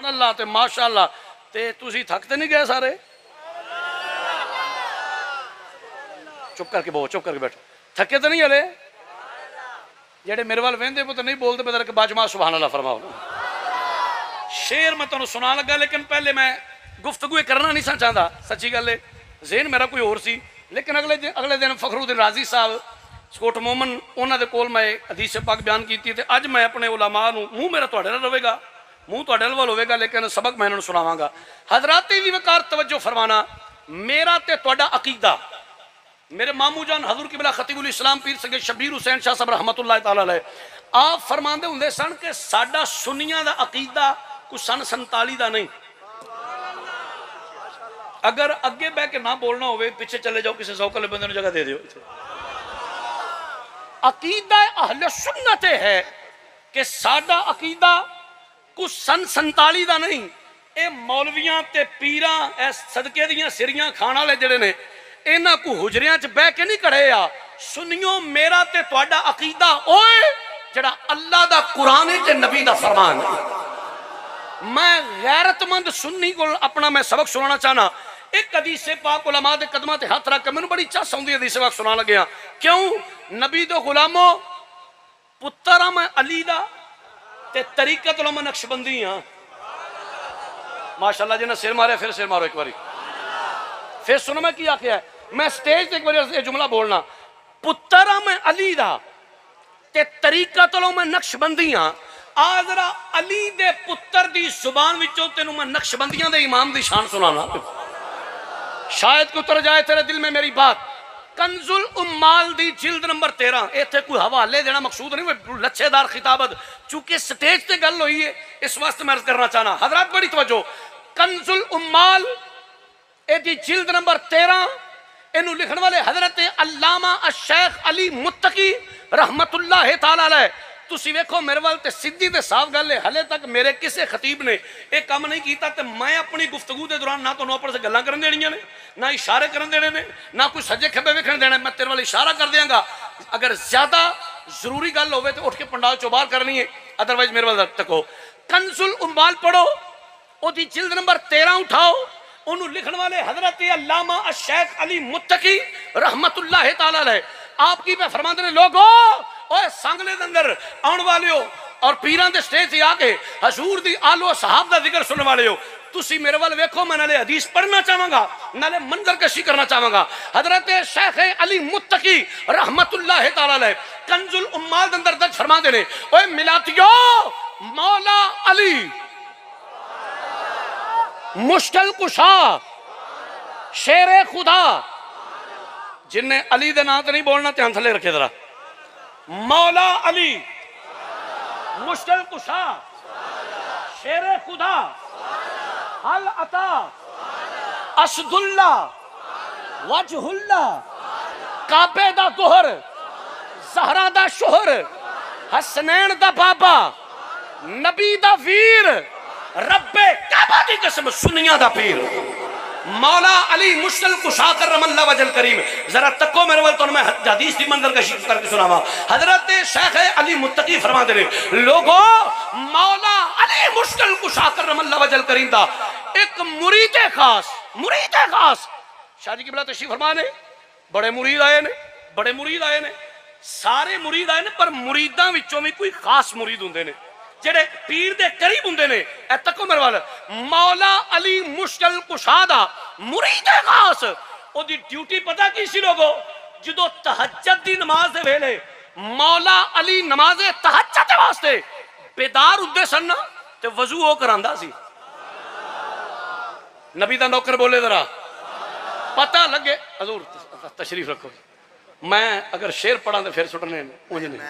अल्लाह ते माशाअल्लाह ते तुसी थकते नहीं गए सारे? चुप करके बहु, चुप करके बैठो। थके तो नहीं हले? जेडे मेरे वाल वेंदे पुत नहीं बोलते पता कि बाजमा सुभान अल्लाह फरमाओ। शेर मैं तुहानू सुना लगा, लेकिन पहले मैं गुफ्तगू करना नहीं सा चाहता, सच्ची गल है। ज़हन मेरा कोई होर सी, लेकिन अगले दिन फखरुद्दीन राजी साहब स्कोट मोमन उन्होंने कोल मैं हदीस पाक बयान की थी। अज मैं अपने उलमा नूं, मूँह मेरा तुहाडे नाल रहेगा, मूँह तुहाडे वाल होवेगा, लेकिन सबक मैं इन्हां नूं सुनावांगा। हजरात भी वकार तवज्जो फरमाना, मेरा ते तुहाडा अकीदा, मेरे मामू जान हजूर किबला खतीबुल इस्लाम पीर सैयद शबीर हुसैन शाह साहब रहमतुल्लाह तआला अलैह आप फरमाते होंदे सन कि साडा सुन्नियां दा अकीदा कुछ सन 47 का नहीं। अगर अगे बह के ना बोलना हो, पिछे चले जाओ, किसी सौकल बंदे नूं जगह दे दिओ। अकीदा अहले सुन्नत है कि साडा अकीदा कुछ सन 47 का नहीं। ये मौलवियां ते पीरां सदके दियां सिरियां खाण वाले जिहड़े ने, इन्हां को हुजरियां च बह के नहीं खड़े आ। सुनियो, मेरा ते तुहाडा अकीदा ओए जिहड़ा अल्लाह दा कुरान ते नबी दा फरमान है। मैं गैरतमंद सुन्नी को अपना मैं सबक सुनाना चाहना। एक हदीस पाक उलमा दे कदमां ते हथ रख के मैनूं बड़ी चस आउंदी हदीस पाक सुना लग्या। क्यों? नबी दो गुलामो, पुत्तर हां मैं अली दा ते तरीकत लो मैं नक्शबंदी हां। माशाअल्लाह, जिन्हें सिर मारे फिर सिर मारो एक बारी। फिर सुनो मैं की आख्या है, मैं स्टेज ते एक बार ये जुमला बोलना, पुत्तर हां मैं अली दा ते तरीकत लो मैं नक्शबंदी हां। आ जरा अली दे पुत्तर दी जुबान विचों तेनू मैं नक्शबंदियां दे इमाम दी शान सुनाना, शायद को उतर जाए तेरे दिल में मेरी बात। कंजुल उम्माल दी जिल्द नंबर 13। इत्थे कोई हवाले देना मकसूद नहीं, लच्छेदार खिताबत, चूंकि स्टेज ते गल हुई है इस वास्ते मैं अर्ज करना चाहना। हजरत बड़ी तवज्जो, कंजुल उम्माल एदी जिल्द नंबर 13, इनू लिखने वाले हजरत अल्लामा शेख अली मुत्तकी रहमतुल्लाह तआला अलैह। तुसी वेखो मेरे वाल ते सीधी ते साफ गल है, हले तक मेरे किसी खतीब ने यह काम नहीं किया। तो मैं अपनी गुफ्तगू के दौरान ना तो अपने से गल्लां करन देनियां ने, ना इशारे करन देने ने, ना कोई सज्जे खब्बे वेखण देना। मैं तेरे वाल इशारा कर देंगा, अगर ज्यादा जरूरी गल होवे तो उठ के पंडाल चों बाहर करनी है, अदरवाइज मेरे वाल तको। कंजुल उम्माल पढ़ो, ओदी जिल्द नंबर 13 उठाओ, उन्होंने लिखने वाले हजरत अल्लामा शेख अली मुत्तकी रहमतुल्लाह तआला अलैह। आपकी मैं फरमाते ने, लोगो ओए सांगले दे अंदर आने वाले हो और पीरां दे स्टेज से आके हजूर दी आलो साहब दा जिक्र सुनने वाले हो, तुसी मेरे वाल वेखो। मैं नाले हदीस पढ़ना चाहांगा, नाले मंजर कशी करना चाहांगा। हजरत शेख अली मुत्तकी रहमतुल्लाह तआला अलैह कंजुल उम्माल दे अंदर दर्ज फरमाते ने, ओए मिलातियो, मौला अली मुश्किल कुशा शेरे खुदा, जिन्हें अली दे नाम तो नहीं बोलना, ध्यान थले रखे जरा। मौला अली मुश्किल कुशा शेरे खुदा हल अता असदुल्ला वजहुल्ला काबे दा गोहर जहरा दा शोहर हसनैन दा बाबा नबी दा वीर रब्बे काबा दी कसम सुनिया दा पीर मौला अली मुश्किल कुशा करमल्ला वजल करीम। जरा तको मेरे वाल तो मैं हदीस की मंजर का शिक्र करके सुनावा। हजरत शेख अली मुत्तकी फरमाते ने, लोगो मौला अली मुश्किल कुशा करमल्ला वजल करीम दा एक मुरीद खास शादी की बला तशरीफ फरमा ने। बड़े मुरीद आए ने, बड़े मुरीद आए ने, सारे मुरीद आए ने, पर मुरीदां विचों भी कोई खास मुरीद हुंदे ने जेडे पीर दे करीब हुंदे ने। ए तको मेरे वाल, मौला अली मुश्किल कुशा दा मुरीद खास, ओदी ड्यूटी पता की सी लोगो? जदों तहज्जुद दी नमाज दे वेले मौला अली नमाज तहज्जुद दे वास्ते बेदार हुंदे सन ना, ते वजू ओ करांदा सी। नबी दा नौकर बोले जरा पता लगे। हजूर तशरीफ रखो, मैं अगर शेर पढ़ा तो फिर सुटने उंज नहीं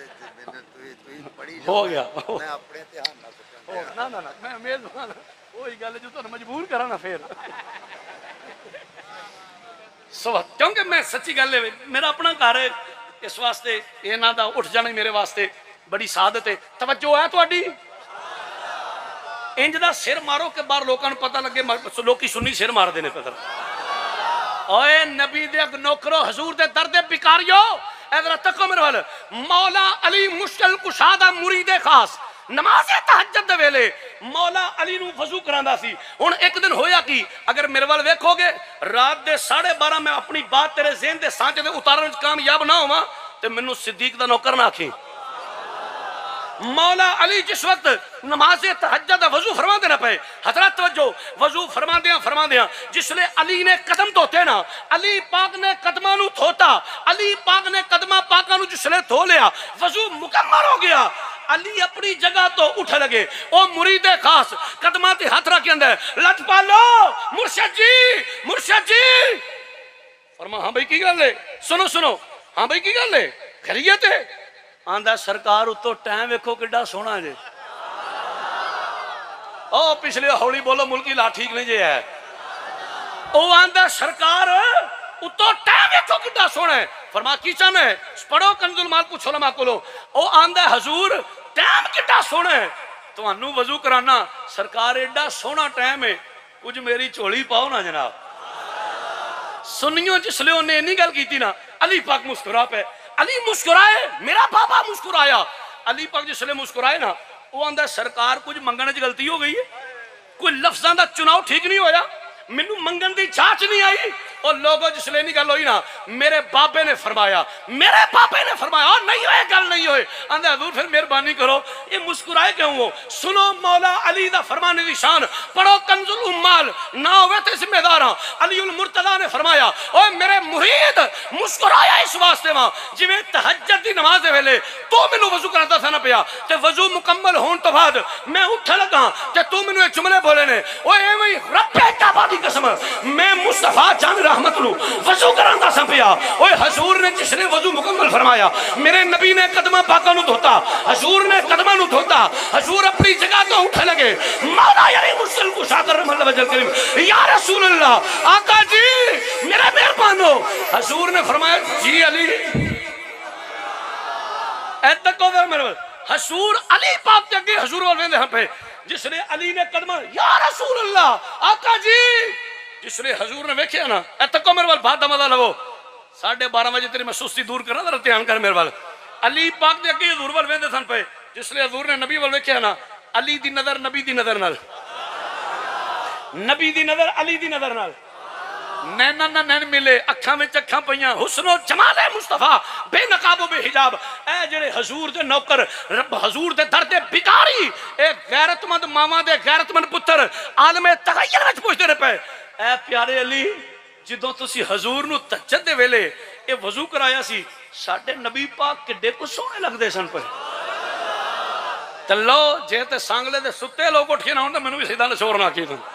हो गया। ना ना ना मैं मेजबान वही गल जो तुहानू मजबूर करा ना फिर क्योंकि मैं सच्ची गल है, मेरा अपना घर है, इस वास्ते इन्हां दा उठ जाना मेरे वास्ते बड़ी सादत है। तवज्जो है तुहाडी? इंज दा सिर मारो कि बाहर लोगों को पता लगे लोग सुन्नी सिर मारते हैं। पता ओए नबी दे नौकरो हजूर दे दर्दे बिकारियो, इधर तको मेरे वाल, मौला अली मुश्किल कुशा दा मुरीद खास नमाज़े तहज्जुद दे वेले मौला अली नूं वजू करांदा सी। हुण एक दिन होया कि अगर मेरे वाल वेखोगे रात दे 12:30 मैं अपनी बात तेरे ज़हन दे सांचे दे उतारन च कामयाब ना होवां ते मैनू सिद्दीक दा नौकर ना आखी। मौला अली जिस वक्त नमाज तहज्जुद दा वजू फरमाते ना पे, हजरत तवज्जो, वजू फरमांदियां जिसले अली ने कदम धोते ना, अली पाक ने कदमां नूं धोता, अली पाक ने कदमां पाकां नूं जिसले धो लिया, वजू मुकम्मल हो गया। अली अपनी जगह तो उठ लगे, ओ मुरीदे खास कदमां ते हाथ रख के लट पालो मुर्शद जी। फरमा हाँ भाई की गल है, सुनो सुनो, हाँ भाई की गल है, खैरियत है? आंदा सरकार उतो टाइम वेखो किड्डा सोहना जे। ओ पिछले हौली बोलो मुल्की ला ठीक नहीं जे है। ओ आंदा सरकार उतो टाइम वेखो किड्डा सोहना है। फरमा की चाहना है? पढ़ो कंजुल माल पूछो लमा कोलो। ओ आंदा हजूर टाइम किड्डा सोहना है, तुहानू वजू कराना, सरकार एडा सोहना टाइम है, कुछ मेरी झोली पाओ ना जनाब। सुनियो जिसले उन्हें इन्नी गल की ना, अली पाक मुस्कुरा पे, अली मुस्कुराए, मेरा बाबा मुस्कुराया। अली पाक जिसले मुस्कुराए ना, वो आंदा सरकार कुछ मंगने च गलती हो गई है, कोई लफ्जां दा चुनाव ठीक नहीं होया, मैनू मंगन दी जांच नहीं आई। और लोगों जिसले नहीं गल हुई ना, मेरे बाबे ने फरमाया और नहीं होए गल नहीं होए। आंदा हजूर फिर मेहरबानी करो, ये मुस्कुराए क्यों हो? सुनो मौला अली दा फरमाने दी शान, पढ़ो कंजुल उम्माल, ना होवे ते जिम्मेदार अली उल मुर्तजा ने फरमाया, ओए मेरे मुरीद मुस्कुराया इस वास्ते वा जिवें तहज्जुद दी नमाज दे वेले तू मैनू वजू करांदा सा ना पिया, ते वजू मुकम्मल होने तो बाद मैं उठ लगा ते तू मैनू ये जुमले बोले ने, ओए एवें ही रब्बे काबा दी कसम मैं मुस्तफा जान रहमत नू वजू करांदा सा पिया। ओए हजूर ने जिसने वजू मुकम्मल फरमाया, मेरे नबी ने कदमा पाका नू धोता, हजूर ने कदमा नू धोता, हजूर अपनी जगह तो उठ लगे। मौला यानी मुश्किल कुशा कर मतलब वजल करीम, या रसूल अल्लाह, आका जी मेरा मेहरबान हो। हजूर ने फरमाया जी अली, तक मेरे हजूर अली पाक के अगे हजूर वाल वेंदे पे, जिसने अली ने कदमा, या रसूल अल्लाह, आका जी, जिसने हजूर ने वेख्या ना, तको मेरे वाल बात दा मजा लवो, 12:30 बजे तेरी मैं सुस्ती दूर करा, जरा ध्यान कर मेरे वाल। अली पाक के अगे हजूर वाल वेंदे सन पे, जिसने हजूर ने नबी वाल वेख्या ना, अली दी नजर नबी दी नजर नाल, नबी दी नजर अली दी नजर नाल, नैना ना नैन मिले, अखा में अखा पईयां, हुस्नो जमाल है मुस्तफा बेनकाबो बेहिजाब। ए जेड़े हजूर दे नौकर, रब हजूर दे दर दे भिखारी, ए गैरतमंद मावां दे गैरतमंद पुत्र आलमे तगय्युर विच पुछदे रहे पे, ए प्यारे अली जिदों तुसी हजूर नू तहज्जुद दे वेले ए वजू कराया सी, साडे नबी पाक किड्डे को सोहणे लगदे सन पे। ते लो जे ते सांगले दे सुत्ते लोग उठ के ना होण तां मैनूं भी सीधा शोर ना आखी तूं।